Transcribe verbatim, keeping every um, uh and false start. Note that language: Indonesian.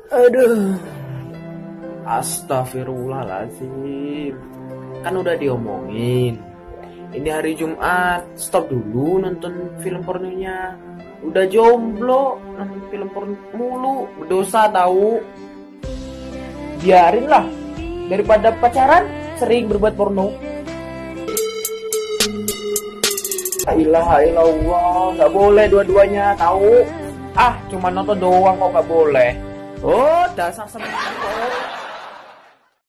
Aduh, astagfirullahaladzim. Kan udah diomongin. Ini hari Jumat, stop dulu nonton film pornonya. Udah jomblo, nonton film porno mulu, berdosa tahu. Biarin lah, daripada pacaran sering berbuat porno. La ilaha illallah, nggak boleh dua-duanya tahu. Ah, cuma nonton doang kok nggak boleh. Oh, dasar semua.